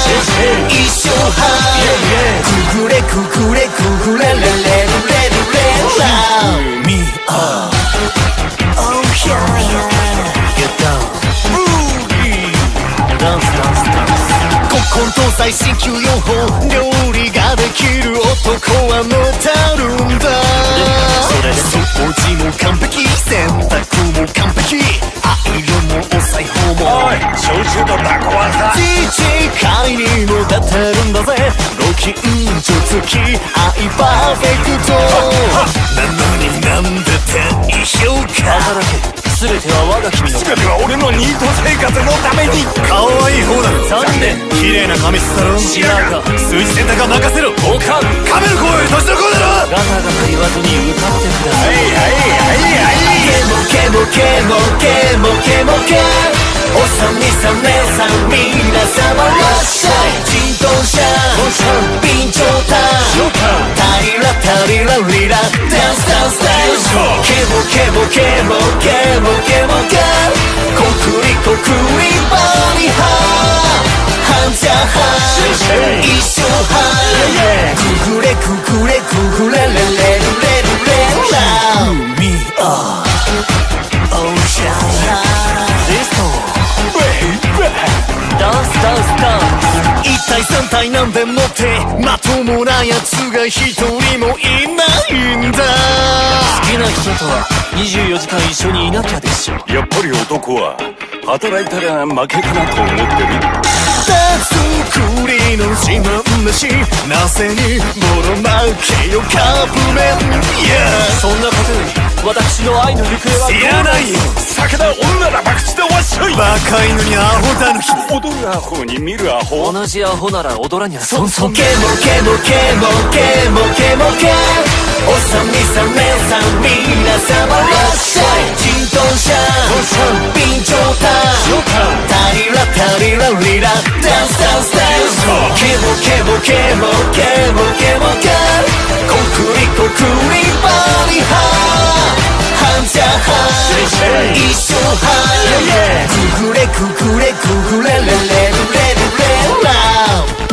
一生はくぐれくぐれくぐれれれれれれれ Love me up Oh yeah Get down Boogie Dance dance dance 古今東西新旧四法料理ができる男はもたるんだ掃除も完璧洗濯も完璧アイロンもお裁縫もおい焼酎とタコはさ自治会にも立てるんだぜご近所付き愛パーフェクトなのになんで低評価働け全ては我が君の全ては俺のニート生活のために可愛い方だろ残念綺麗な髪質だろ知らんか数字選択は任せろおかんカメル子より年の子だろガタガタ言わずに歌ってくださいケモケモケモケモケおさみさん姉さん皆様らっしゃい人頭者備長炭タリラタリラリラダンスダンスダンスケモケモケモケモケモケコクリコクリバリハハンジャハ一生ハくぐれくぐれくぐれれれれれれ Love me up Oh yeah ダンスダンスダンス一体三体なんでもってまともなやつが一人もいないんだ好きな人とは24時間一緒にいなきゃでしょやっぱり男は働いたら負けかなと思ってる手作りの自慢飯なぜにボロ負けよカップ麺 Yeah そんなことより私の愛の行方は知らないよ酒だ女だ博打だわっしょいバカ犬にアホだぬき踊るアホに見るアホ同じアホなら踊らにゃそんそんケモケモケモケモケモケおさみさん姉さん皆様らっしゃい人頭者備長炭タリラタリラリラダンスダンスダンスケモケモケモケモケモケコクリコクリバリハハンジャハ一生ハくぐれくぐれくぐれれれれれれ Love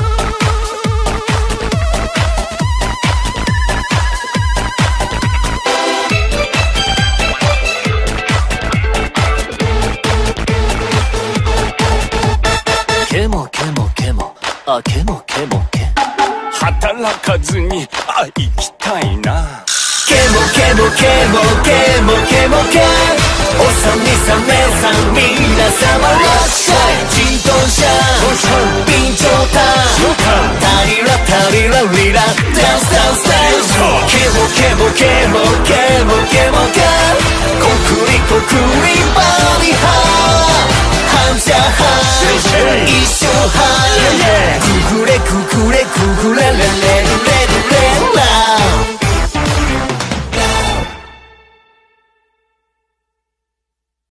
ケモケモケモあケモケモケ働かずに生きたいなケモケモケモケモケモケおさみさん姉さん皆様らっしゃい人頭者備長炭タリラタリラリラダンスダンスダンスケモケモケモケモケモケコクリコクリバ